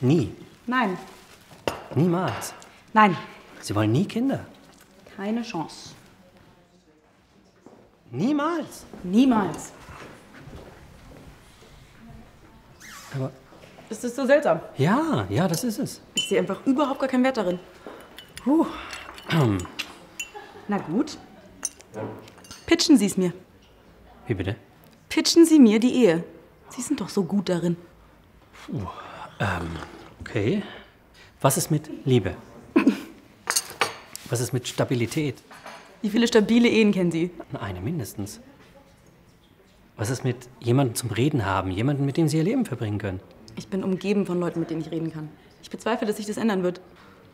Nie? Nein. Niemals? Nein. Sie wollen nie Kinder? Keine Chance. Niemals? Niemals. Aber... Ist das so seltsam? Ja, das ist es. Ich sehe einfach überhaupt gar keinen Wert darin. Na gut. Pitchen Sie es mir. Wie bitte? Pitchen Sie mir die Ehe. Sie sind doch so gut darin. Okay. Was ist mit Liebe? Was ist mit Stabilität? Wie viele stabile Ehen kennen Sie? Eine mindestens. Was ist mit jemandem zum Reden haben? Jemandem, mit dem Sie Ihr Leben verbringen können? Ich bin umgeben von Leuten, mit denen ich reden kann. Ich bezweifle, dass sich das ändern wird.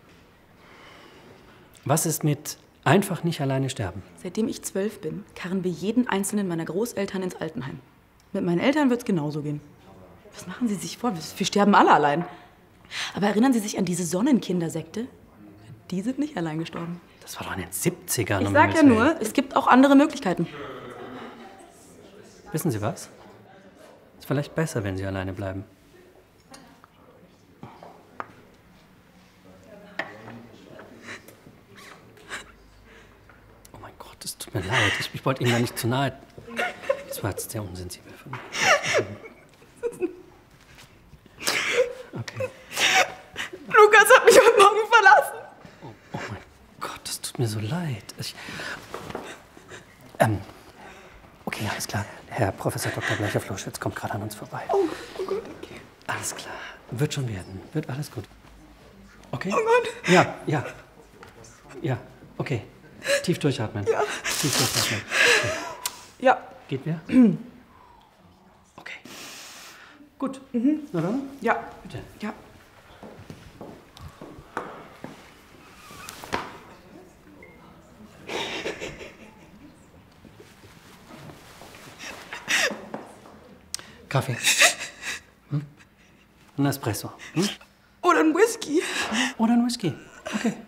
Was ist mit einfach nicht alleine sterben? Seitdem ich 12 bin, karren wir jeden einzelnen meiner Großeltern ins Altenheim. Mit meinen Eltern wird es genauso gehen. Was machen Sie sich vor? Wir sterben alle allein. Aber erinnern Sie sich an diese Sonnenkindersekte? Die sind nicht allein gestorben. Das war doch in den 70ern. Ich sag ja nur, es gibt auch andere Möglichkeiten. Wissen Sie was? Ist vielleicht besser, wenn Sie alleine bleiben. Oh mein Gott, es tut mir leid. Ich wollte Ihnen da nicht zu nahe. Das war jetzt sehr unsensibel von mir. Okay. Lukas hat mich heute Morgen verlassen. Oh mein Gott, das tut mir so leid. Okay, alles klar. Herr Professor Dr. Blecher-Floschwitz kommt gerade an uns vorbei. Oh Gott, okay. Alles klar. Wird schon werden. Wird alles gut. Okay? Oh Gott. Ja, okay. Tief durchatmen. Ja. Tief durchatmen. Okay. Ja. Geht wer? Okay. Gut. Na dann? Ja. Bitte. Ja. Kaffee. Ein Espresso. Oder ein Whisky. Oder ein Whisky. Okay.